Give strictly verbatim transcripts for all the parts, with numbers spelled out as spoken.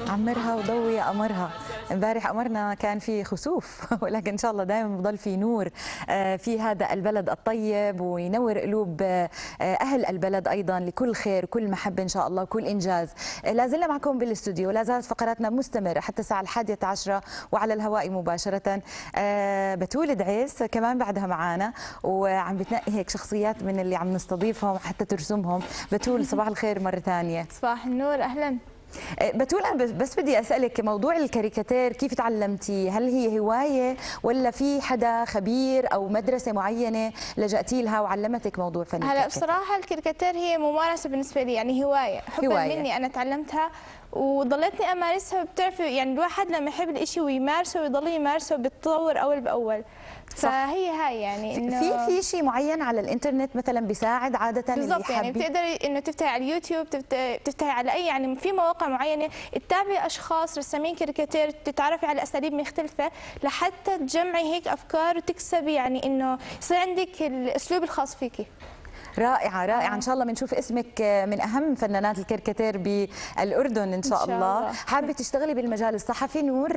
عمرها وضوي قمرها. امبارح قمرنا كان في خسوف ولكن ان شاء الله دائما بضل في نور في هذا البلد الطيب، وينور قلوب اهل البلد ايضا لكل خير كل محبه ان شاء الله وكل انجاز. لا زلنا معكم بالاستوديو، لا زالت فقراتنا مستمره حتى الساعه الحادية عشرة وعلى الهواء مباشره. بتول دعيس كمان بعدها معانا، وعم بتنقي هيك شخصيات من اللي عم نستضيفهم حتى ترسمهم. بتول صباح الخير مره ثانيه. صباح النور، اهلا. بتول أنا بس بدي أسألك موضوع الكاريكاتير كيف تعلمتي؟ هل هي هواية ولا في حدا خبير أو مدرسة معينة لجأتي لها وعلمتك موضوع فن هلا بصراحة الكاريكاتير هي ممارسة بالنسبة لي، يعني هواية حبا هواية. مني أنا تعلمتها وضليتني أمارسها. بتعرفي يعني الواحد لما يحب الإشي ويمارسه ويضل يمارسه بتطور أول بأول. فهي هاي يعني انه في في شيء معين على الانترنت مثلا بيساعد عاده اللي بالضبط، يعني بتقدري انه تفتحي على اليوتيوب، تفتحي على اي يعني في مواقع معينه تتابعي اشخاص رسامين كاريكاتير، تتعرفي على اساليب مختلفه لحتى تجمعي هيك افكار وتكسبي يعني انه يصير عندك الاسلوب الخاص فيكي. رائعة رائعة. إن شاء الله بنشوف اسمك من أهم فنانات الكاريكاتير بالأردن إن شاء, إن شاء الله. الله. حابة تشتغلي بالمجال الصحفي نور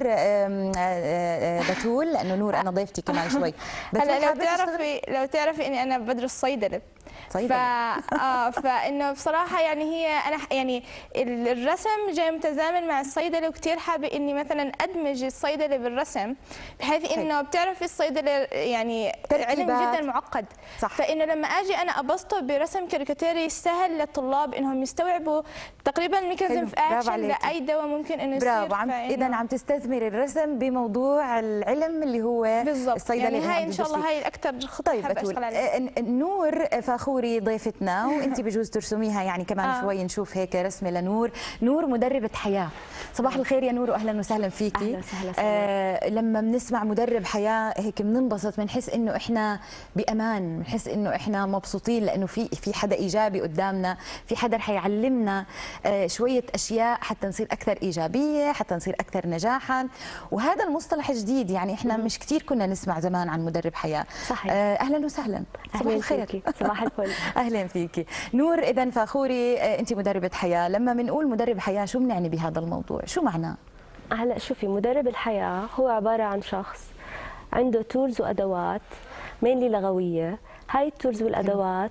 بتول؟ لأنه نور أنا ضيفتي كمان شوي. هلا لو تعرفي لو تعرفي إني أنا بدرس صيدلة. صيدلة. ف... آه فإنه بصراحة يعني هي أنا يعني الرسم جاي متزامن مع الصيدلة، وكثير حابة إني مثلا أدمج الصيدلة بالرسم، بحيث إنه بتعرفي الصيدلة يعني علم جدا معقد. صح. فإنه لما أجي أنا أبسطه برسم كاريكاتيري سهل للطلاب إنهم يستوعبوا تقريبا ميكانيزم في اكشن لاي دواء ممكن انه يصير. برافو. عم اذا عم تستثمري الرسم بموضوع العلم اللي هو بالضبط. الصيدله. يعني هاي ان شاء الله هاي الاكثر خطه طيب حابه اشتغل عليها. نور فاخوري ضيفتنا وانت بجوز ترسميها يعني كمان آه. شوي نشوف هيك رسمه لنور. نور مدربه حياه. صباح الخير يا نور واهلا وسهلا فيكي. اهلا وسهلا. آه لما بنسمع مدرب حياه هيك بننبسط، بنحس انه احنا بامان، بنحس انه احنا مبسوطين لانه في في حدا ايجابي قدامنا، في حدا رح يعلمنا آه شويه اشياء حتى نصير اكثر ايجابيه، حتى نصير اكثر نجاحا. وهذا المصطلح جديد، يعني احنا مش كثير كنا نسمع زمان عن مدرب حياه. صحيح. آه اهلا وسهلا. صباح الخير. صباح الفل. اهلا فيكي نور. اذا فاخوري آه انت مدربه حياه، لما بنقول مدرب حياه شو بنعني بهذا الموضوع؟ شو معناه؟ هلا شوفي، مدرب الحياه هو عباره عن شخص عنده تولز وادوات مينلي لغويه. هاي التولز والادوات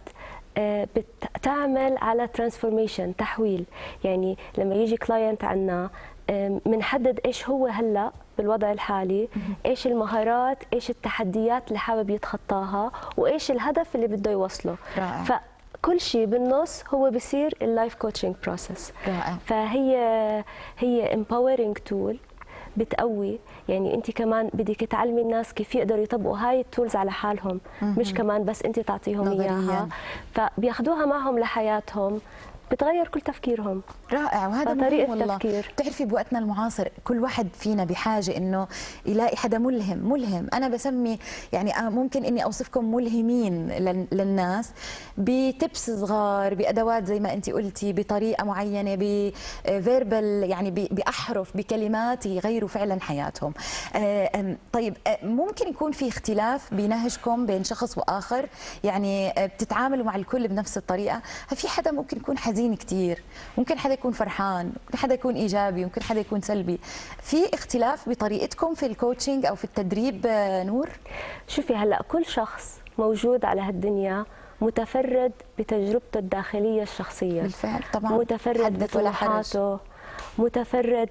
بتعمل على ترانسفورميشن، تحويل. يعني لما يجي كلاينت عنا بنحدد ايش هو هلا بالوضع الحالي، ايش المهارات، ايش التحديات اللي حابب يتخطاها، وايش الهدف اللي بده يوصله. رائع. فكل شيء بالنص هو بصير اللايف كوتشنج بروسيس. رائع. فهي هي امباورينج تول بتقوي. يعني انت كمان بدك تعلمي الناس كيف يقدروا يطبقوا هاي التولز على حالهم، مش كمان بس انت تعطيهم اياها، فبياخذوها معهم لحياتهم، بتغير كل تفكيرهم. رائع. وهذا طريقه والله. تفكير. بتعرفي بوقتنا المعاصر كل واحد فينا بحاجه انه يلاقي حدا ملهم. ملهم انا بسمي يعني ممكن اني اوصفكم ملهمين للناس بتبس صغار، بادوات زي ما انت قلتي، بطريقه معينه، بفيربال يعني باحرف، بكلمات يغيروا فعلا حياتهم. طيب ممكن يكون في اختلاف بينهجكم بين شخص واخر؟ يعني بتتعاملوا مع الكل بنفس الطريقه؟ في حدا ممكن يكون حزين كثير، ممكن حدا يكون فرحان، ممكن حدا يكون ايجابي، ممكن حدا يكون سلبي. في اختلاف بطريقتكم في الكوتشنج او في التدريب نور؟ شوفي هلا كل شخص موجود على هالدنيا متفرد بتجربته الداخليه الشخصيه. بالفعل طبعا. متفرد بطموحاته، متفرد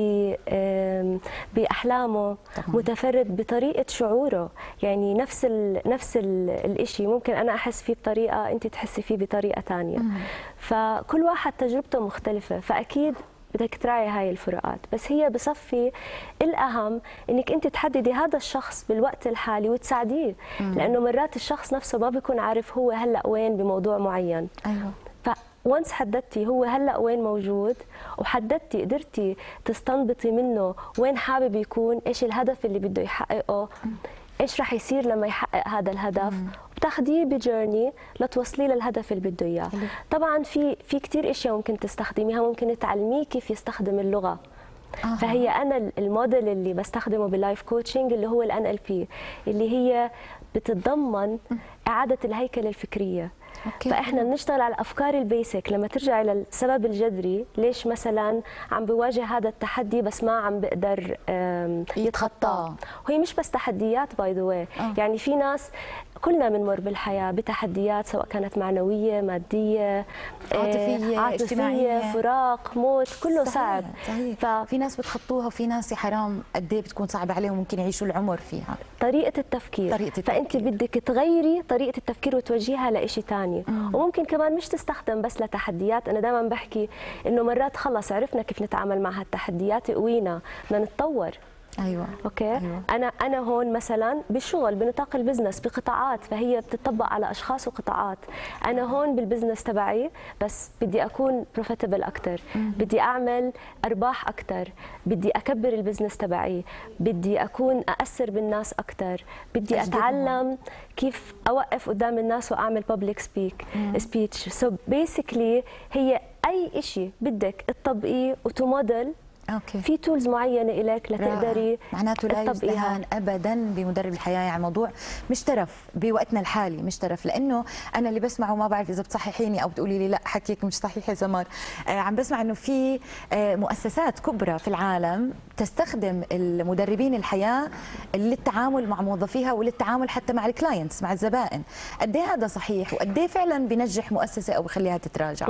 باحلامه، متفرد بطريقه شعوره. يعني نفس ال نفس الشيء ممكن انا احس فيه بطريقه انت تحسي فيه بطريقه ثانيه. فكل واحد تجربته مختلفه، فاكيد بدك تراعي هاي الفروقات. بس هي بصفي الاهم انك انت تحددي هذا الشخص بالوقت الحالي وتساعديه، لانه مرات الشخص نفسه ما بيكون عارف هو هلا وين بموضوع معين. ايوه. وانس حددتي هو هلا وين موجود، وحددتي قدرتي تستنبطي منه وين حابب يكون، ايش الهدف اللي بده يحققه، ايش رح يصير لما يحقق هذا الهدف، بتاخذيه بجيرني لتوصليه للهدف اللي بده اياه. طبعا في في كثير اشياء ممكن تستخدميها، ممكن تعلميه كيف يستخدم اللغه. آه. فهي انا الموديل اللي بستخدمه باللايف كوتشنج اللي هو الان ال بي، اللي هي بتتضمن اعاده الهيكله الفكريه. أوكي. فاحنا بنشتغل على الافكار البيسك. لما ترجعي للسبب الجذري ليش مثلا عم بواجه هذا التحدي بس ما عم بقدر يتخطاه. وهي مش بس تحديات باي ذا واي، يعني في ناس كلنا بنمر بالحياه بتحديات سواء كانت معنويه، ماديه، عاطفيه، عاطفيه، اجتماعيه، فراق، موت، كله صحيح. صعب. صحيح. ف... في ناس بتخطوها وفي ناس يا حرام قد ايه بتكون صعبه عليهم ممكن يعيشوا العمر فيها. طريقه التفكير. طريقه التفكير. فانت بدك تغيري طريقه التفكير وتوجهيها لشيء ثاني، وممكن كمان مش تستخدم بس لتحديات. انا دائما بحكي انه مرات خلص عرفنا كيف نتعامل مع هالتحديات، قوينا بدنا نتطور. ايوه اوكي. أيوة. انا انا هون مثلا بالشغل بنطاق البزنس بقطاعات، فهي بتطبق على اشخاص وقطاعات. انا هون بالبزنس تبعي بس بدي اكون بروفيتبل اكثر، بدي اعمل ارباح اكثر، بدي اكبر البزنس تبعي، بدي اكون ااثر بالناس اكثر، بدي اتعلم كيف اوقف قدام الناس واعمل بابليك سبيك سبيتش. سو بيسكلي هي اي شيء بدك تطبقيه وتموديل. اوكي. في تولز معينه لك لتقدري معناته لا يستهان ابدا بمدرب الحياه. يعني الموضوع مش ترف بوقتنا الحالي، مش ترف، لانه انا اللي بسمعه ما بعرف اذا بتصححيني او بتقولي لي لا حكيك مش صحيح يا سمر. آه عم بسمع انه في آه مؤسسات كبرى في العالم تستخدم المدربين الحياه للتعامل مع موظفيها وللتعامل حتى مع الكلاينتس، مع الزبائن. قد ايه هذا صحيح وقد ايه فعلا بينجح مؤسسه او بخليها تتراجع؟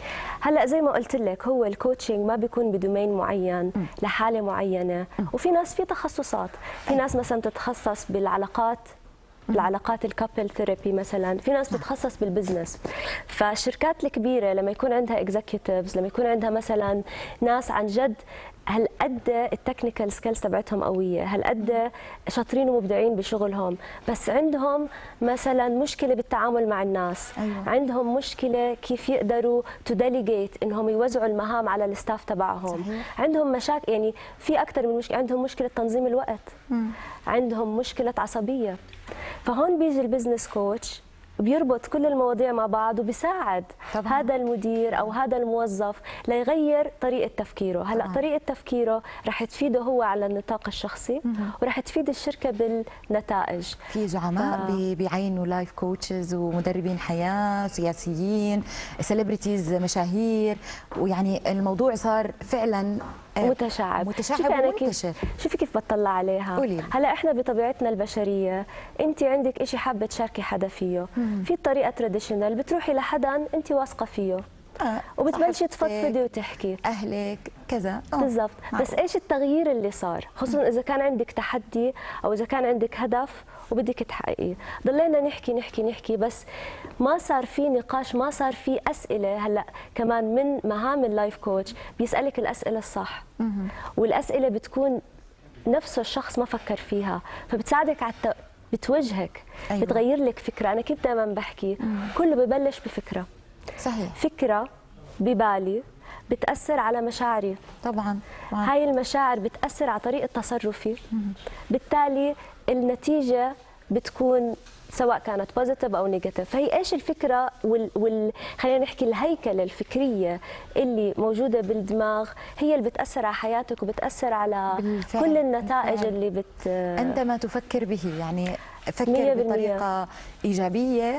هلا زي ما قلت لك هو الكوتشنج ما بيكون بدومين معين لحاله معينه، وفي ناس في تخصصات، في ناس مثلا تتخصص بالعلاقات، العلاقات الكابل ثيرابي مثلا، في ناس بتتخصص بالبزنس. فالشركات الكبيره لما يكون عندها اكزيكتيفز، لما يكون عندها مثلا ناس عن جد هل قد التكنيكال سكيلز تبعتهم قويه، هل قد شاطرين ومبدعين بشغلهم، بس عندهم مثلا مشكله بالتعامل مع الناس. أيوة. عندهم مشكله كيف يقدروا تو ديليجيت انهم يوزعوا المهام على الستاف تبعهم. صحيح. عندهم مشاكل، يعني في اكثر من مشكله، عندهم مشكله تنظيم الوقت، مم. عندهم مشكله عصبيه. فهون بيجي البزنس كوتش بيربط كل المواضيع مع بعض وبيساعد طبعا هذا المدير او هذا الموظف ليغير طريقه تفكيره. هلا طبعا طريقه تفكيره رح تفيده هو على النطاق الشخصي ورح تفيد الشركه بالنتائج. في زعماء ف... بيعينوا لايف كوتشز ومدربين حياه، سياسيين، سيلبرتيز، مشاهير، ويعني الموضوع صار فعلا متشعب متشعب ومنتشر. شوفي كيف بتطلع عليها. قولي. هلا احنا بطبيعتنا البشريه انت عندك شيء حابه تشاركي حدا فيه، مم. في طريقه تراديشنال بتروحي لحدا انت واثقه فيه آه. وبتبلشي تفضفضي وتحكي اهلك كذا بالضبط. بس ايش التغيير اللي صار، خصوصا اذا كان عندك تحدي او اذا كان عندك هدف وبدك تحققيه. ضلينا نحكي نحكي نحكي بس ما صار في نقاش، ما صار في اسئله. هلا كمان من مهام اللايف كوتش بيسالك الاسئله الصح، والاسئله بتكون نفسه الشخص ما فكر فيها، فبتساعدك على الت... بتوجهك. أيوة. بتغير لك فكره. انا كيف دائما بحكي كله ببلش بفكره. صحيح. فكره ببالي بتأثر على مشاعري. طبعا. هاي المشاعر بتأثر على طريقة تصرفي، بالتالي النتيجة بتكون سواء كانت بوزيتيف او نيجاتيف. فهي ايش الفكره وال, وال... خلينا نحكي الهيكله الفكريه اللي موجوده بالدماغ هي اللي بتاثر على حياتك وبتاثر على بالفعل. كل النتائج بالفعل. اللي بت عندما تفكر به، يعني فكر بطريقه ايجابيه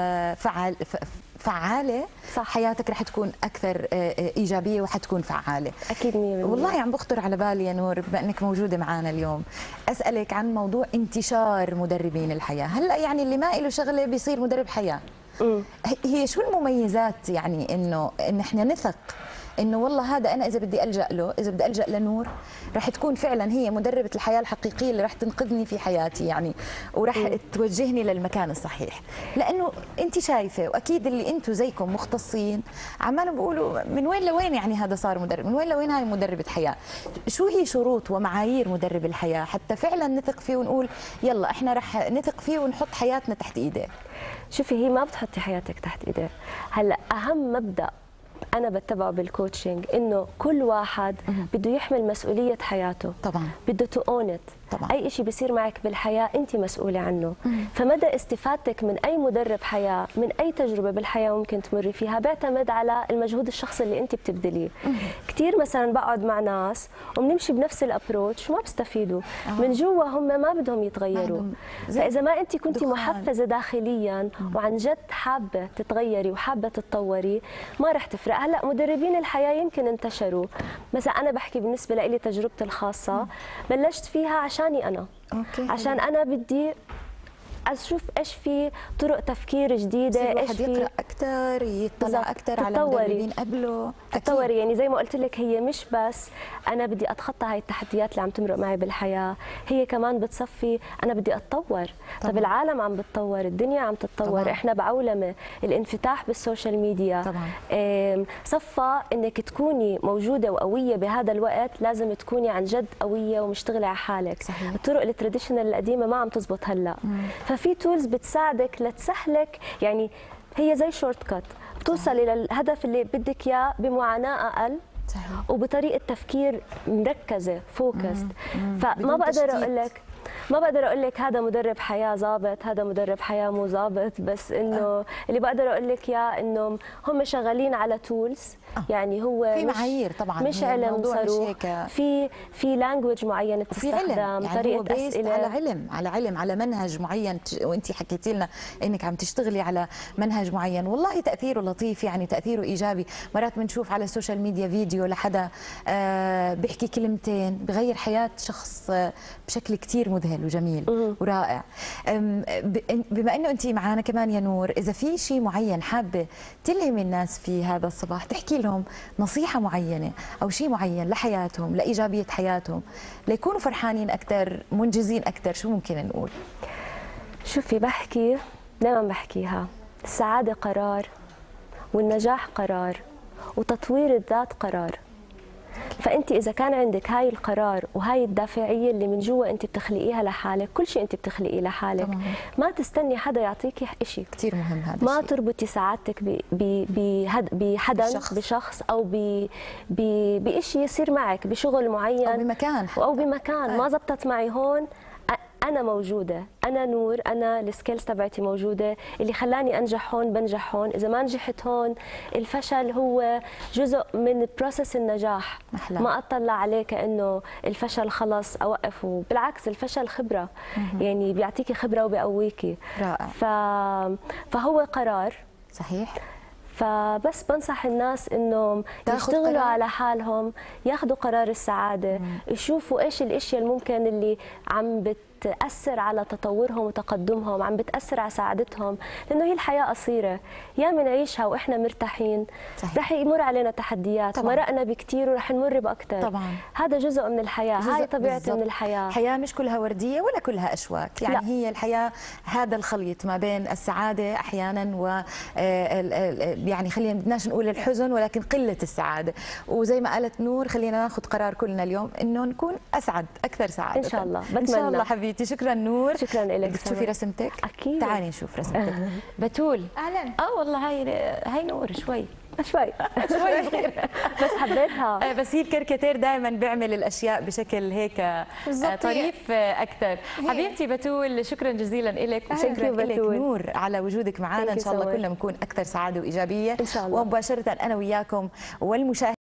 فعال فعاله صح. حياتك رح تكون اكثر ايجابيه وحتكون فعاله. اكيد مية بالمية. والله عم بخطر على بالي يا نور بما انك موجوده معنا اليوم اسالك عن موضوع انتشار مدربين الحياه. هلا يعني اللي ما له شغله بيصير مدرب حياه. م. هي شو المميزات يعني انه ان احنا نثق انه والله هذا انا اذا بدي الجا له، اذا بدي الجا لنور رح تكون فعلا هي مدربه الحياه الحقيقيه اللي رح تنقذني في حياتي يعني، ورح م. توجهني للمكان الصحيح. لانه انت شايفه واكيد اللي انتم زيكم مختصين عمالهم بيقولوا من وين لوين يعني هذا صار مدرب، من وين لوين هاي مدربه حياه. شو هي شروط ومعايير مدرب الحياه حتى فعلا نثق فيه ونقول يلا احنا رح نثق فيه ونحط حياتنا تحت ايديه؟ شوفي هي ما بتحطي حياتك تحت ايديه. هلا اهم مبدا أنا بتبعه بالكوتشنج إنه كل واحد بده يحمل مسؤولية حياته. طبعا. بده تو اون ات. طبعاً. اي شيء بيصير معك بالحياه انت مسؤوله عنه. فمدى استفادتك من اي مدرب حياه، من اي تجربه بالحياه ممكن تمري فيها، بيعتمد على المجهود الشخصي اللي انت بتبذليه. كثير مثلا بقعد مع ناس وبنمشي بنفس الابروتش وما بيستفيدوا، آه. من جوا هم ما بدهم يتغيروا. فاذا ما انت كنتي محفزه داخليا وعن جد حابه تتغيري وحابه تتطوري، ما رح تفرق. هلا مدربين الحياه يمكن انتشروا، مثلا انا بحكي بالنسبه لي تجربتي الخاصه، بلشت فيها عشاني انا. أوكي. عشان انا بدي اشوف ايش في طرق تفكير جديده، ايش في في يقرا اكثر، يطلع اكثر على تطوري. مدربين قبله. تطوري. يعني زي ما قلت لك، هي مش بس انا بدي اتخطى هاي التحديات اللي عم تمرق معي بالحياه، هي كمان بتصفي انا بدي اتطور. طبعا. طب العالم عم بتطور، الدنيا عم تتطور، طبعا. احنا بعولمه، الانفتاح بالسوشيال ميديا طبعا. آم، صفى انك تكوني موجوده وقويه بهذا الوقت، لازم تكوني عن جد قويه ومشتغله على حالك. صحيح. الطرق التراديشنال القديمه ما عم تزبط هلا. ففي تولز بتساعدك لتسهلك، يعني هي زي شورت كات بتوصلي للهدف اللي بدك اياه بمعاناه اقل. صحيح. وبطريقه تفكير مركزه فوكست. فما بدون بقدر تشتيت. اقول لك ما بقدر اقول لك هذا مدرب حياه ظابط، هذا مدرب حياه مو ظابط، بس انه آه. اللي بقدر اقول لك اياه انه هم شغالين على تولز. آه. يعني هو في مش معايير طبعا، مش هي علم الموضوع مش صاروخ، هيك. في في لانجوج معينه في علم، بتستخدم، يعني طريقه هو based اسئله على علم، على علم، على منهج معين. وانت حكيتي لنا انك عم تشتغلي على منهج معين، والله تاثيره لطيف، يعني تاثيره ايجابي. مرات بنشوف على السوشيال ميديا فيديو لحدا آه بيحكي كلمتين بغير حياه شخص آه بشكل كثير مذهل وجميل ورائع. بما انه انت معنا كمان يا نور، اذا في شيء معين حابه تلهمي الناس في هذا الصباح، تحكي لهم نصيحه معينه او شيء معين لحياتهم، لايجابيه حياتهم، ليكونوا فرحانين اكثر، منجزين اكثر، شو ممكن نقول؟ شوفي، بحكي دائما بحكيها، السعاده قرار، والنجاح قرار، وتطوير الذات قرار. فانت اذا كان عندك هاي القرار وهاي الدافعيه اللي من جوا انت بتخلقيها لحالك، كل شيء انت بتخلقيه لحالك، طبعاً. ما تستني حدا يعطيكي شيء. كثير مهم هذا ما الشيء. تربطي سعادتك ب- ب- بهد- بحدا، بشخص. بشخص او ب- ب- بشيء يصير معك، بشغل معين او بمكان حتى. او بمكان. آه. ما زبطت معي هون، أنا موجودة، أنا نور، أنا السكيلز تبعتي موجودة، اللي خلاني أنجح هون بنجح هون، إذا ما نجحت هون الفشل هو جزء من بروسس النجاح. أحلى. ما أطلع عليه كأنه الفشل خلص أوقفه، بالعكس الفشل خبرة. يعني بيعطيكي خبرة وبيقويكي. رائع. ف... فهو قرار. صحيح. فبس بنصح الناس انهم تاخد يشتغلوا قرار. على حالهم، ياخذوا قرار السعاده، يشوفوا ايش الاشياء اللي ممكن اللي عم بتاثر على تطورهم وتقدمهم، عم بتاثر على سعادتهم، لانه هي الحياه قصيره، يا بنعيشها واحنا مرتاحين، صحيح. رح يمر علينا تحديات، طبعاً. مرقنا بكثير ورح نمر باكثر. طبعاً. هذا جزء من الحياه، هاي جزء طبيعه بالضبط. من الحياه. الحياة مش كلها وردية ولا كلها أشواك، يعني لا. هي الحياة هذا الخليط ما بين السعادة أحيانا و آه، ال- ال- يعني خلينا بدناش نقول الحزن، ولكن قلة السعادة. وزي ما قالت نور، خلينا ناخذ قرار كلنا اليوم إنه نكون أسعد، أكثر سعادة. إن شاء الله، إن شاء بتمنى. الله حبيبتي. شكرا نور. شكرا لك. بدك تشوفي رسمتك؟ أكيد. تعالي نشوف رسمتك. بتول. اهلا. اه والله هاي هاي نور شوي شوي شوي صغيرة. بس حبيتها. آه، بس هي الكاريكاتير دائما بيعمل الاشياء بشكل هيك آه، بالضبط. طريف آه، اكثر. حبيبتي بتول، شكرا جزيلا لك، Thank وشكرا you لك بتول. نور على وجودك معنا. Thank ان you شاء الله so much. كلنا بنكون اكثر سعاده وايجابيه إن شاء الله. ومباشره انا وياكم والمشاهدين